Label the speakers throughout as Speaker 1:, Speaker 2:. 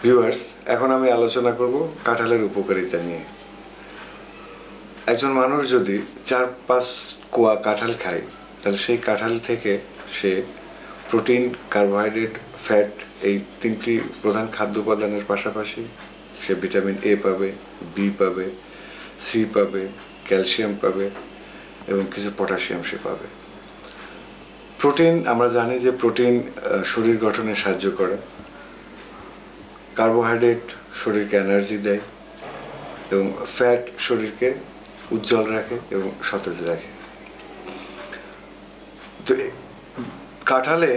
Speaker 1: Viewers, এখন আমি আলোচনা করব কাঁঠালের উপকারিতা নিয়ে। একজন মানুষ যদি 4-5 কোয়া কাঁঠাল খায়, তাহলে সেই কাঁঠাল থেকে সে প্রোটিন, কার্বোহাইড্রেট, ফ্যাট এই 3টি প্রধান খাদ্য উপাদানের পাশাপাশি সে ভিটামিন এ পাবে, বি পাবে, সি পাবে, ক্যালসিয়াম পাবে এবং কিছু পটাশিয়াম সে পাবে। প্রোটিন, আমরা জানি যে প্রোটিন শরীর গঠনে সাহায্য করে। কার্বোহাইড্রেট শরীরকে এনার্জি দেয় এবং ফ্যাট শরীরকে উজ্জ্বল রাখে এবং সতেজ রাখে। তো কাঁঠালে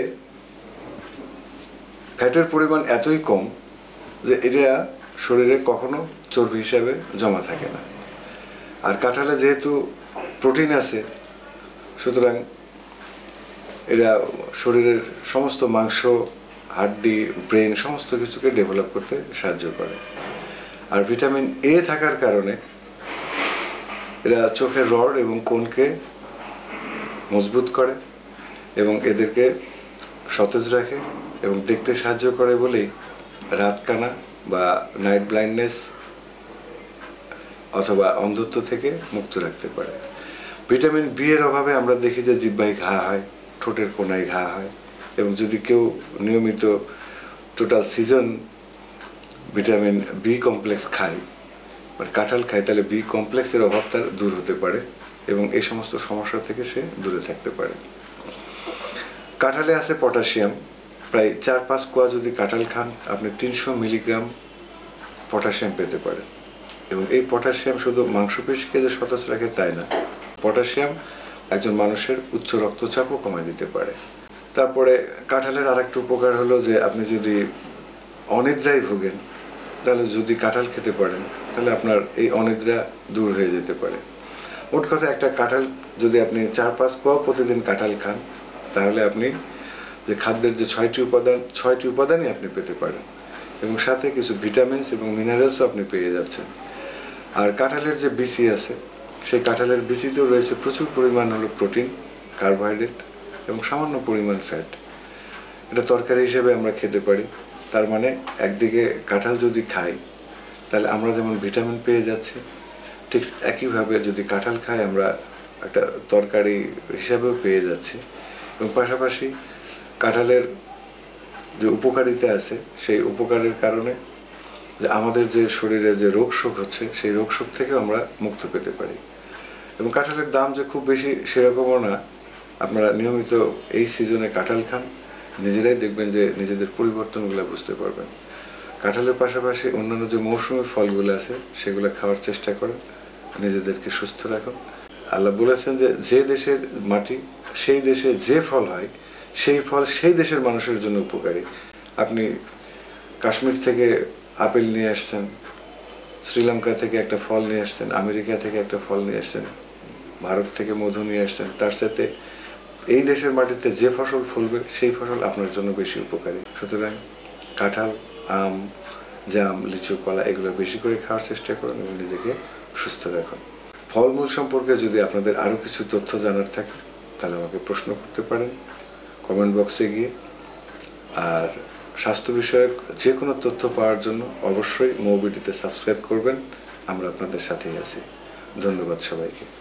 Speaker 1: ফ্যাটের পরিমাণ এতই কম যে এটা শরীরে কখনো চর্বি হিসাবে জমা থাকে না। আর কাঁঠালে যেহেতু প্রোটিন আছে, সুতরাং এরা শরীরের সমস্ত মাংস, হাড্ডি, ব্রেন সমস্ত কিছুকে ডেভেলপ করতে সাহায্য করে। আর ভিটামিন এ থাকার কারণে এরা চোখের রড এবং কোণকে মজবুত করে এবং এদেরকে সতেজ রাখে এবং দেখতে সাহায্য করে বলেই রাতকানা বা নাইট ব্লাইন্ডনেস অথবা অন্ধত্ব থেকে মুক্ত রাখতে পারে। ভিটামিন বি এর অভাবে আমরা দেখি যে জিহ্বায় ঘা হয়, ঠোঁটের কোনায় ঘা হয় এবং যদি কেউ নিয়মিত total season vitamin B complex খায়, মানে কাঁঠাল খায়, তাহলে বি কমপ্লেক্সের অভাব তার দূর হতে পারে এবং এই সমস্ত সমস্যা থেকে সে দূরে থাকতে পারে। কাঁঠালে আছে পটাশিয়াম। প্রায় 4-5 কোয়া যদি কাঁঠাল খান, আপনি 300 মিলিগ্রাম পটাশিয়াম পেতে পারেন এবং এই পটাশিয়াম শুধু মাংসপেশিকে যে সতেজ রাখে তাই না, পটাশিয়াম একজন মানুষের উচ্চ রক্তচাপও কমায় দিতে পারে। তারপরে কাঁঠালের আরেকটা উপকার হলো যে আপনি যদি অনিদ্রায় ভোগেন, তাহলে যদি কাঁঠাল খেতে পারেন তাহলে আপনার এই অনিদ্রা দূর হয়ে যেতে পারে। মোট কথা, একটা কাঁঠাল যদি আপনি 4-5 কোয়া প্রতিদিন কাঁঠাল খান, তাহলে আপনি যে খাদ্যের যে 6টি উপাদানই আপনি পেতে পারেন এবং সাথে কিছু ভিটামিনস এবং মিনারেলসও আপনি পেয়ে যাচ্ছেন। আর কাঁঠালের যে বিচি আছে, সেই কাঁঠালের বিচিতেও রয়েছে প্রচুর পরিমাণ হলো প্রোটিন, কার্বোহাইড্রেট এবং সামান্য পরিমাণ ফ্যাট। এটা তরকারি হিসেবে আমরা খেতে পারি। তার মানে একদিকে কাঁঠাল যদি খাই তাহলে আমরা যেমন ভিটামিন পেয়ে যাচ্ছি, ঠিক একইভাবে যদি কাঁঠাল খাই আমরা একটা তরকারি হিসাবেও পেয়ে যাচ্ছি এবং পাশাপাশি কাঁঠালের যে উপকারিতা আছে, সেই উপকারের কারণে যে আমাদের যে শরীরে যে রোগশোক হচ্ছে, সেই রোগশোক থেকেও আমরা মুক্ত পেতে পারি। এবং কাঁঠালের দাম যে খুব বেশি সেরকমও না। আপনারা নিয়মিত এই সিজনে কাঁঠাল খান, নিজেরাই দেখবেন যে নিজেদের পরিবর্তনগুলো বুঝতে পারবেন। কাঁঠালের পাশাপাশি অন্যান্য যে মৌসুমী ফলগুলো আছে সেগুলো খাওয়ার চেষ্টা করেন, নিজেদেরকে সুস্থ রাখুন। আল্লাহ বলেছেন যে যে দেশের মাটি, সেই দেশে যে ফল হয়, সেই ফল সেই দেশের মানুষের জন্য উপকারী। আপনি কাশ্মীর থেকে আপেল নিয়ে আসছেন, শ্রীলঙ্কা থেকে একটা ফল নিয়ে আসছেন, আমেরিকা থেকে একটা ফল নিয়ে আসছেন, ভারত থেকে মধু নিয়ে আসছেন, তার সাথে এই দেশের মাটিতে যে ফসল ফলবে সেই ফসল আপনার জন্য বেশি উপকারী। সুতরাং কাঁঠাল, আম, জাম, লিচু, কলা এগুলো বেশি করে খাওয়ার চেষ্টা করুন এবং নিজেকে সুস্থ রাখুন। ফলমূল সম্পর্কে যদি আপনাদের আরও কিছু তথ্য জানার থাকে তাহলে আমাকে প্রশ্ন করতে পারেন কমেন্ট বক্সে গিয়ে। আর স্বাস্থ্য বিষয়ক যে কোনো তথ্য পাওয়ার জন্য অবশ্যই মোবিডিতে সাবস্ক্রাইব করবেন। আমরা আপনাদের সাথেই আছি। ধন্যবাদ সবাইকে।